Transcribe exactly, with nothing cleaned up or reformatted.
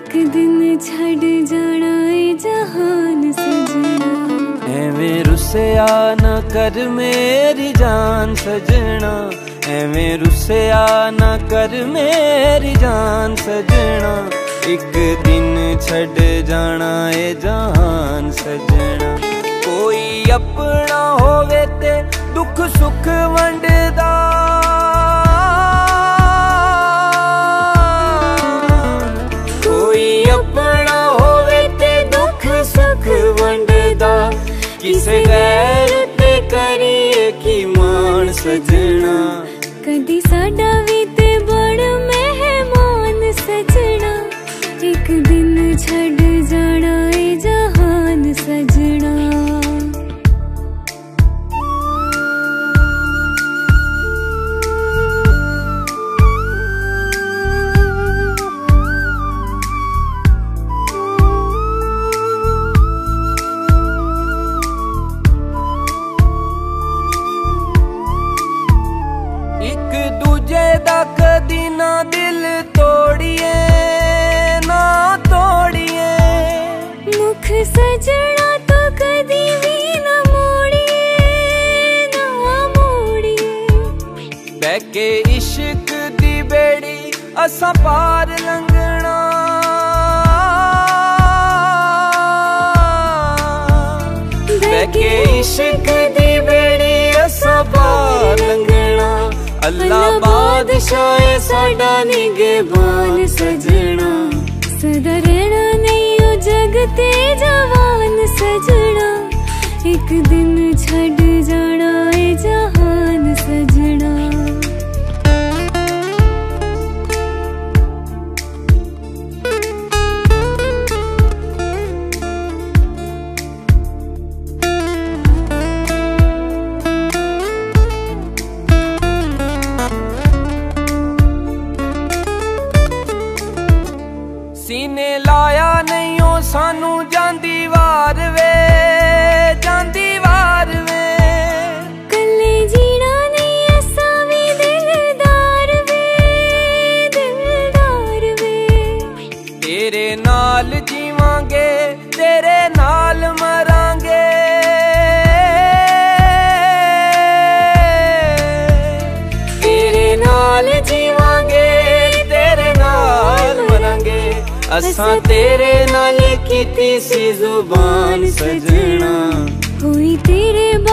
एक दिन छड़ जाना ए जहान सजना। एवें रुसिया ना कर मेरी जान सजना, एवें रुसिया ना कर मेरी जान सजना। एक दिन छड़ जाना ए जहान सजना। कोई अपना होवे ते दुख सुख वंडदा, कोई अपना होवे ते दुख सुख वंडदा। किसे गैर ते करिए की मान सजना। कदी साडा भी ते बड़ मेहमान सजना। एक दिन छड़ जाना ए जहान सजना। एक दूजे दा कदी ना दिल तोड़िए ना तोड़िए। मुख सजना तो कदी भी ना मोड़िए ना मोड़िए। बैके इश्क दी बेड़ी असा पार लंघना, बैके इश्क दी बेड़ी असा पार लंघना। अल्लाह बादशाह साडा निगहबान सजना। सदा रहना नहीं ओ जग ते जवान सजना। एक दिन छड़ जाना ए जहान सजना। सीने लाया नहीं हो सानू जांदी वार वे जांदी वार वे। कल्ले जीना नहीं असा भी दिलदार वे दिलदार वे। तेरे नाल जीवांगे तेरे नाल मरांगे। तेरे नाल जीवांगे तेरे नाल मरांगे। असा तेरे नाल कीती सी जुबान सजना। हुई तेरे